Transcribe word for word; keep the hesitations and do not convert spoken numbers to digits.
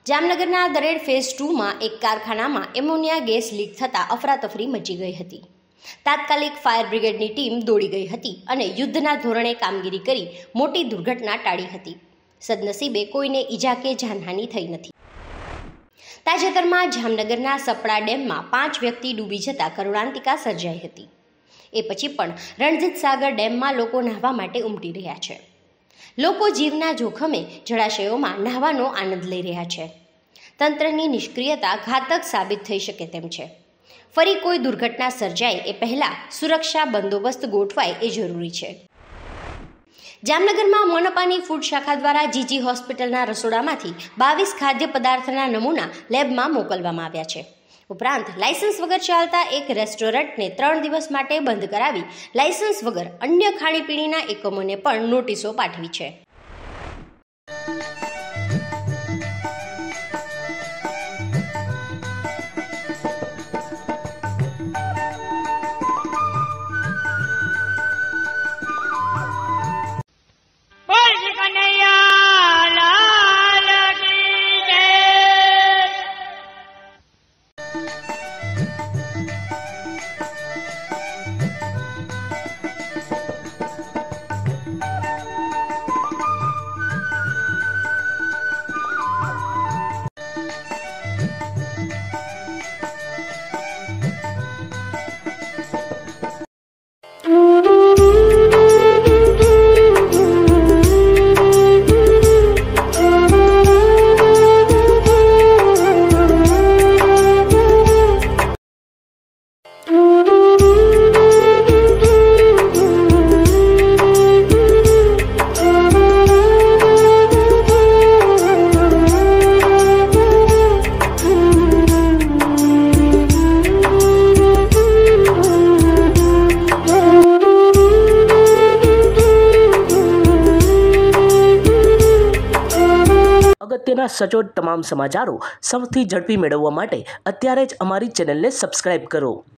જામનગરના દરેડ ફેઝ ટુમાં એક કારખાનામાં એમોનિયા ગેસ લીક થતાં અફરાતફરી મચી ગઈ હતી। તાત્કાલિક ફાયર બ્રિગેડની ટીમ દોડી ગઈ હતી અને યુદ્ધના ધોરણે કામગીરી કરી મોટી દુર્ઘટના ટાળી હતી। સદનસીબે કોઈને ઈજા કે જાનહાનિ થઈ નથી। તાજેતરમાં જામનગરના સપડા ડેમમાં પાંચ વ્યક્તિ ડૂબી જતા કરુણાંતિકા સર્જાઈ હતી। એ પછી પણ રણજીત સાગર ડેમમાં લોકો નહાવા માટે ઉમટી રહ્યા છે। લોકો જીવના જોખમે જળાશયોમાં નહાવાનો આનંદ લઈ રહ્યા છે। તંત્રની નિષ્ક્રિયતા ઘાતક સાબિત થઈ શકે તેમ છે। ફરી કોઈ દુર્ઘટના સર્જાય એ પહેલાં સુરક્ષા બંદોબસ્ત ગોઠવાય એ જરૂરી છે। જામનગરમાં મનપાની ફૂડ શાખા દ્વારા જીજી હોસ્પિટલના રસોડામાંથી બાવીસ ખાદ્ય પદાર્થના નમૂના લેબમાં મોકલવામાં આવ્યા છે। ઉપરાંત લાયસન્સ વગર ચાલતા એક રેસ્ટોરન્ટને ત્રણ દિવસ માટે બંધ કરાવી લાયસન્સ વગર અન્ય ખાણીપીણીના એકમોને પણ નોટિસો પાઠવી છે। અગત્યના સચોટ તમામ સમાચારો સૌથી ઝડપી મેળવવા માટે અત્યારે જ અમારી ચેનલને સબસ્ક્રાઇબ કરો।